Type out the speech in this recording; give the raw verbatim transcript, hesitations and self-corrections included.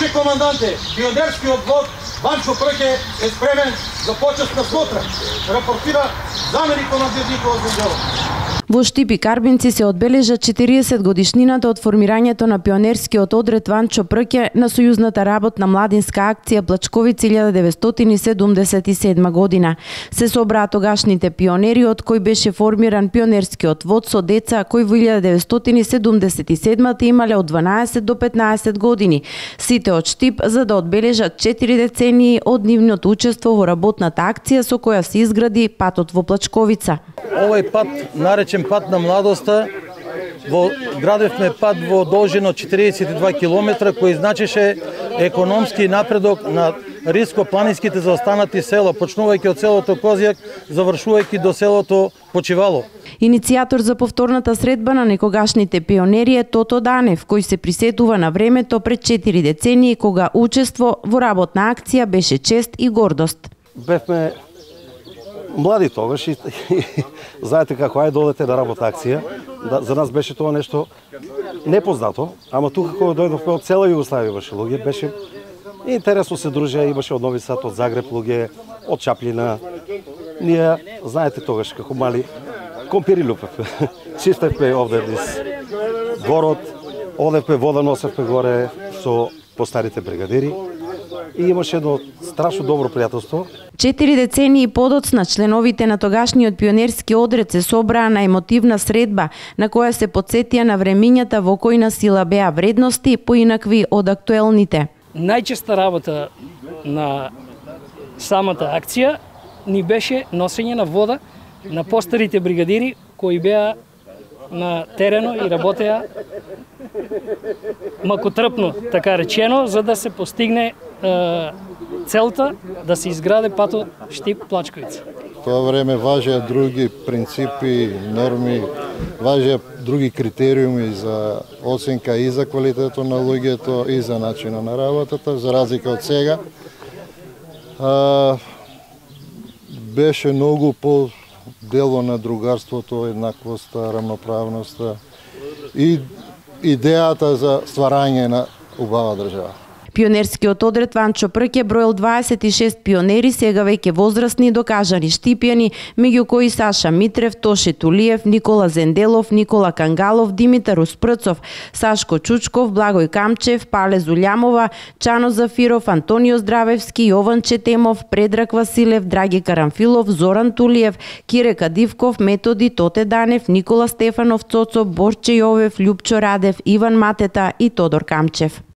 Друже команданте, пионерскиот взвод Ванчо Прке е спремен за почесна смотра, рапортира заменик командир Никола Зенделов. Во Штип и Карбинци се одбележа четириесет годишнината од формирањето на пионерскиот одред Ванчо Прке на сојузната работна младинска акција Плачковици илјада деветстотини седумдесет и седма година. Се собраа тогашните пионери од кој беше формиран пионерскиот вод со деца кои во илјада деветстотини седумдесет и седма имале од дванаесет до петнаесет години. Сите од Штип за да одбележат четири децении од нивното учество во работната акција со која се изгради патот во Плачковица. Овој пат, наречен пат на младоста, во градевме пат во должина четириесет и два километра, кој значеше економски напредок на риско-планинските заостанати села, почнувајќи од селото Козјак, завршувајќи до селото Почивало. Иницијатор за повторната средба на некогашните пионери е Тото Данев, кој се присетува на времето пред четири децении, кога учество во работна акција беше чест и гордост. Бевме млади тогаш и, и знаете како ајде додете на работна акција. Да, за нас беше тоа нешто непознато, ама тука кога дојдовме од цела Југославија имаше луѓе, беше интересно се дружеа, имаше од Нови Сад, од Загреб луѓе, од Чаплина. Ние, знаете тогаш како мали компири лупевме. Чистевме овде низ город, одевме вода носевме горе со постарите бригадири. И имаше едно страшно добро пријателство. Четири децении подоцна членовите на тогашниот пионерски одред се собраа на емотивна средба, на која се потсетија на времињата во кои на сила беа вредности поинакви од актуелните. Најчеста работа на самата акција ни беше носење на вода на постарите бригадири кои беа на терено и работеа макотрпно, така речено, за да се постигне е, целта да се изграде патот Штип-Плачковица. Тоа време важеа други принципи, норми, важеа други критериуми за оценка и за квалитетот на луѓето и за начинот на работата, за разлика од сега. А, беше многу по дело на другарството, еднаквоста, рамноправноста и идејата за стварање на убава држава. Пионерскиот одред Ванчо Прке броел дваесет и шест пионери, сега веќе возрастни и докажани штипјани, меѓу кои Саша Митрев, Тоше Тулиев, Никола Зенделов, Никола Кангалов, Димитар Успрцов, Сашко Чучков, Благој Камчев, Пале Зулјамова, Чано Зафиров, Антонио Здравевски, Јован Четемов, Предрак Василев, Драги Карамфилов, Зоран Тулиев, Кире Кадивков, Методи, Тоте Данев, Никола Стефанов Цоцо, Борче Јовев, Љупчо Радев, Иван Матета и Тодор Камчев.